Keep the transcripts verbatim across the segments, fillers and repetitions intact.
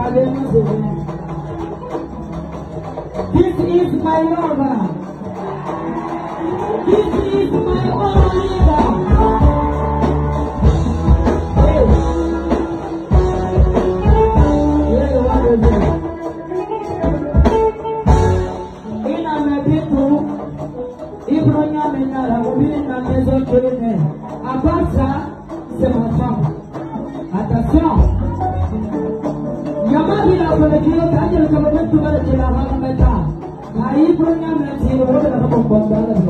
This is my lover. This is my own leader. Hey. Yeah, what is it? In a people, Ibrahim Menara, Ubin and Mezo Kirine, Abasa, Semafam. Attention. Yamadi la polekio kaje kama mtu bale kila hapa meta. Na hii program ya tiro wote na kama mbona ndio.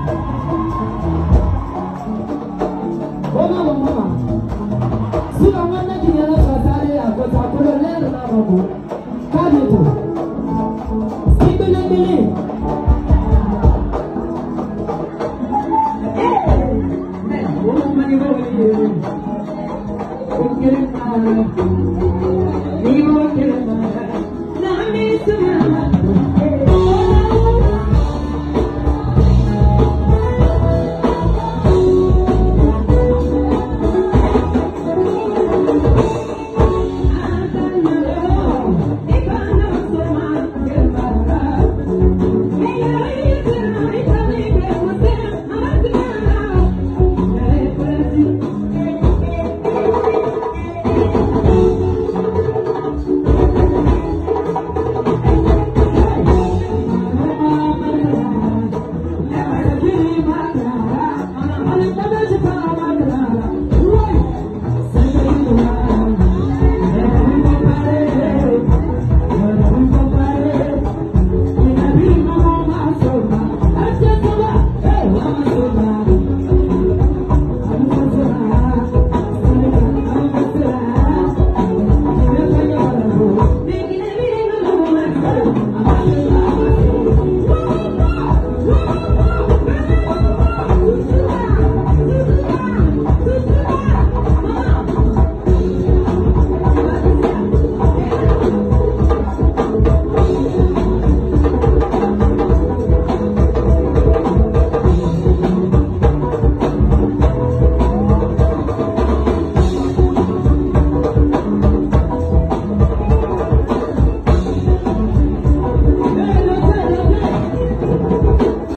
Mama mama. Sio mwana kijana safari yako takolo leo na babu. Kaje tu. Siku nyingine. Eh. Wewe mani wewe. Ukiri na You